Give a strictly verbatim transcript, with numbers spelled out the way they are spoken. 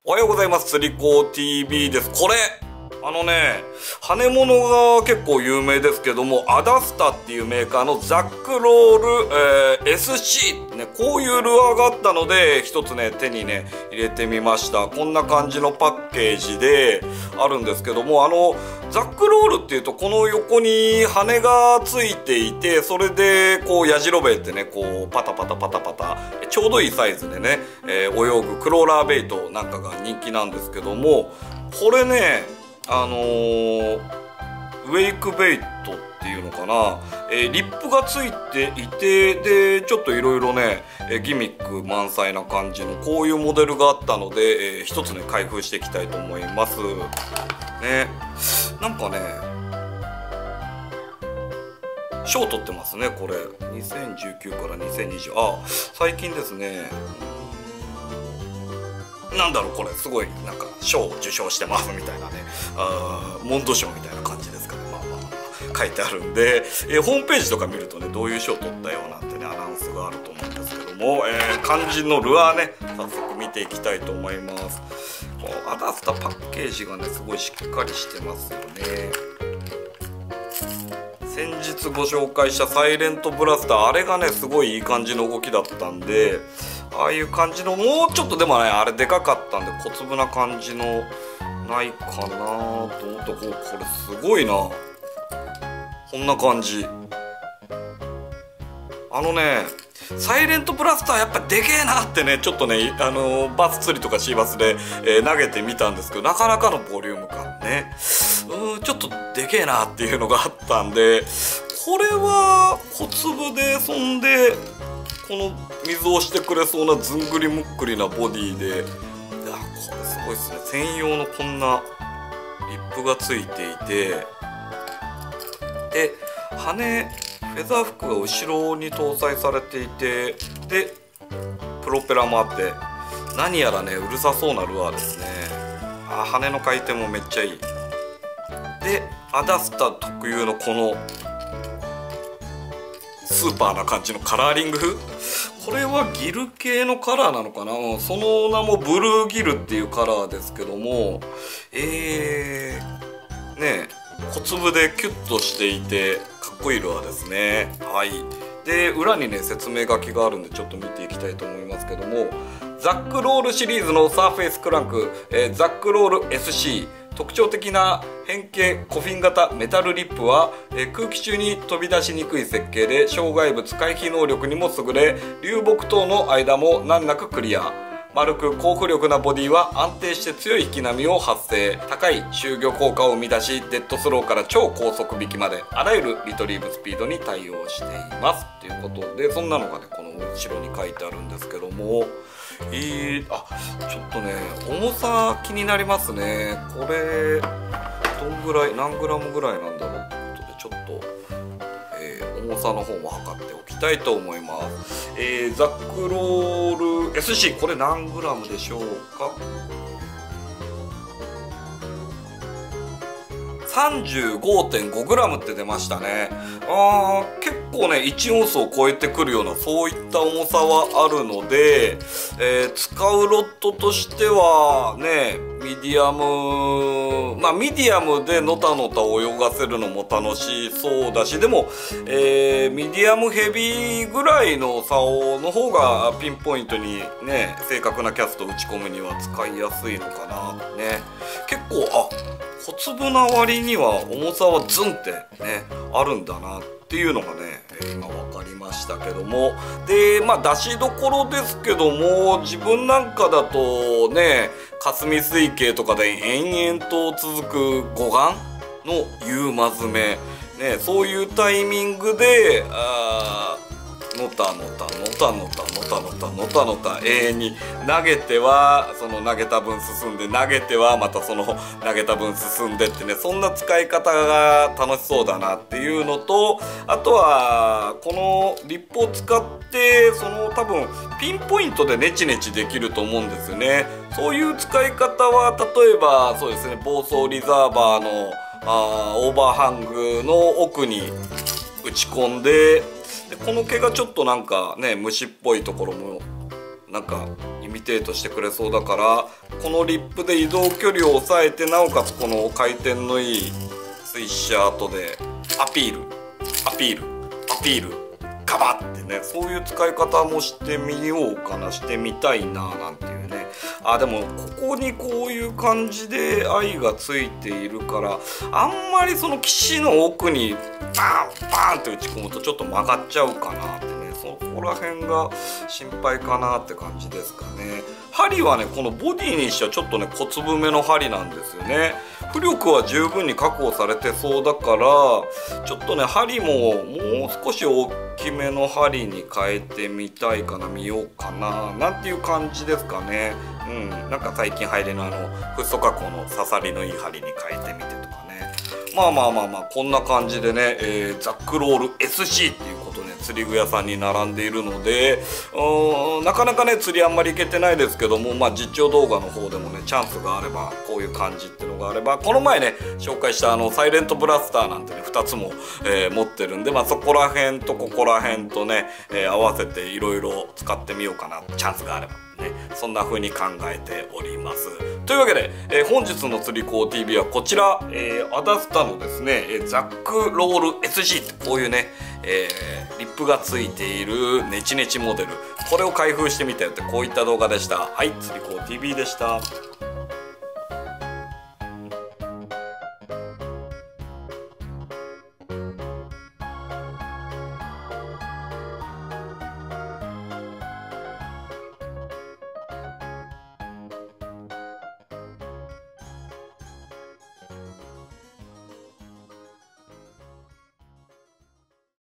おはようございます。釣り子 ティーブイ です。これあのね、羽物が結構有名ですけども、アダスタっていうメーカーのザックロール、えー、エスシー ね、こういうルアーがあったので一つね手にね入れてみました。こんな感じのパッケージであるんですけども、あのザックロールっていうとこの横に羽がついていて、それでこうやじろべえってねこうパタパタパタパタちょうどいいサイズでね、えー、泳ぐクローラーベイトなんかが人気なんですけども、これねあのー、ウェイクベイトっていうのかな、えー、リップがついていて、でちょっといろいろね、えー、ギミック満載な感じのこういうモデルがあったので、えー、一つね開封していきたいと思いますね。なんかね賞取ってますねこれ。にせんじゅうきゅうからにせんにじゅう、あ最近ですね。なんだろうこれすごいなんか賞を受賞してますみたいなね、あモンド賞みたいな感じですかね。まあまあ書いてあるんで、えー、ホームページとか見るとねどういう賞を取ったよなんてねアナウンスがあると思うんですけども、えー、肝心のルアーね早速見ていきたいと思います。このアダスタパッケージがねすごいしっかりしてますよね。先日ご紹介したサイレントブラスター、あれがねすごいいい感じの動きだったんで、ああいう感じのもうちょっとでもねあれでかかったんで小粒な感じのないかなと思って、これすごいな、こんな感じ。あのねサイレントブラスターやっぱでけえなってねちょっとねあのー、バス釣りとかシーバスで、えー、投げてみたんですけど、なかなかのボリューム感ね、うーんちょっとでけえなっていうのがあったんで、これは小粒でそんでこの水をしてくれそうなずんぐりむっくりなボディで、いやこれすごいですね。専用のこんなリップがついていて、で羽フェザーフックが後ろに搭載されていて、でプロペラもあって、何やらねうるさそうなルアーですね。あ羽の回転もめっちゃいい。でアダスタ特有のこのスーパーな感じのカラーリング、これはギル系のカラーなのかな、その名もブルーギルっていうカラーですけども、えー、ねえ小粒でキュッとしていてかっこいいルアーですね。はい。で裏にね説明書きがあるんでちょっと見ていきたいと思いますけども、ザックロールシリーズのサーフェイスクランク、えー、ザックロール エスシー、特徴的な変形コフィン型メタルリップは、えー、空気中に飛び出しにくい設計で障害物回避能力にも優れ、流木等の間も難なくクリア。丸く高浮力なボディは安定して強い引き波を発生、高い集魚効果を生み出し、デッドスローから超高速引きまであらゆるリトリーブスピードに対応していますということで、そんなのがねこの後ろに書いてあるんですけども、えー、あちょっとね重さ気になりますね。これどんぐらい何グラムぐらいなんだろうということでちょっと、えー、重さの方も測っておきたいと思います。えー、ザックロール エスシー、 これ何グラムでしょうか。さんじゅうごてんごグラム って出ましたね。あー結構ねいちオンスを超えてくるようなそういった重さはあるので、えー、使うロッドとしてはねミディアム、まあミディアムでのたのた泳がせるのも楽しそうだし、でも、えー、ミディアムヘビーぐらいの竿の方がピンポイントにね正確なキャストを打ち込むには使いやすいのかなね。結構あ小粒な割には重さはズンってねあるんだなっていうのがね今分かりましたけども、でまあ出しどころですけども、自分なんかだとね霞水系とかで延々と続く護岸の夕間詰めね、そういうタイミングであのたのたのたのたのたのたのたのた永遠に投げてはその投げた分進んで、投げてはまたその投げた分進んでってね、そんな使い方が楽しそうだなっていうのと、あとはこのリップを使ってその多分ピンポイントでネチネチできると思うんですよね。そういう使い方は例えばそうですね、暴走リザーバーのあーオーバーハングの奥に打ち込んで、でこの毛がちょっとなんかね虫っぽいところもなんか意味ミテートしてくれそうだから、このリップで移動距離を抑えて、なおかつこの回転のいいスイッシャーとでアピールアピールアピールガバッってね、そういう使い方もしてみようかな、してみたいななんていうね。あ、でもここにこういう感じで愛がついているから、あんまりその岸の奥にバーンバーンって打ち込むとちょっと曲がっちゃうかなってね、そこら辺が心配かなって感じですかね。針はね、このボディにしてはちょっとね小粒めの針なんですよね。浮力は十分に確保されてそうだから、ちょっとね針ももう少し大きめの針に変えてみたいかな、見ようかななんていう感じですかね。うん、なんか最近入りのあのフッ素加工の刺さりのいい針に変えてみてとかね。まあまあまあまあこんな感じでね、えー、ザックロール エスシー っていうことね、釣り具屋さんに並んでいるので、うーんなかなかね釣りあんまり行けてないですけども、まあ実況動画の方でもねチャンスがあれば、こういう感じっていうのがあれば、この前ね紹介したあのサイレントブラスターなんてねふたつも、えー、持ってるんで、まあそこら辺とここら辺とね、えー、合わせていろいろ使ってみようかな、チャンスがあればね、そんな風に考えております。というわけで、えー、本日の釣り子 ティーブイ はこちら、えー、アダスタのですね、えー、ザックロール エスジー ってこういうね、えー、リップがついているネチネチモデル、これを開封してみたよってこういった動画でした。はい、釣り子 ティーブイ でした。